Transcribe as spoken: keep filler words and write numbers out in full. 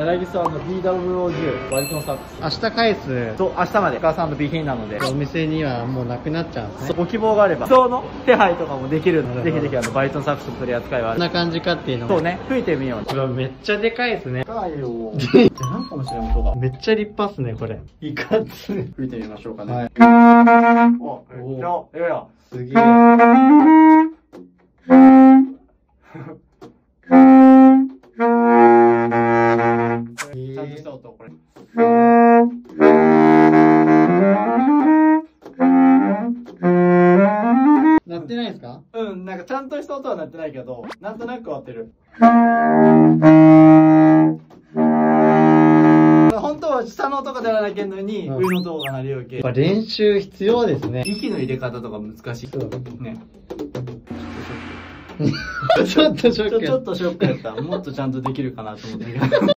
ラギソ ビーダブリューオーじゅう バリトンサックス。明日返すと、明日までお母さんの備品なので、お店にはもうなくなっちゃうんですね。ご希望があれば、人の手配とかもできるので、ぜひぜひあのバリトンサックスの取り扱いはある。こんな感じかっていうのを、そうね、吹いてみよう。これめっちゃでかいですね。でかいよ。何かもしれん音が。めっちゃ立派っすね、これ。いかつい。吹いてみましょうかね。はい。お、めっちゃ、ええや。すげえ。ちゃんとした音、これ。鳴ってないですか？うん、なんかちゃんとした音は鳴ってないけど、なんとなく合ってる。本当は下の音が出らなきゃいけないのに、上の音が鳴りよけ。練習必要ですね。息の入れ方とか難しい。そうね。ちょっとショック。ちょっとショックやった。もっとちゃんとできるかなと思ったけど。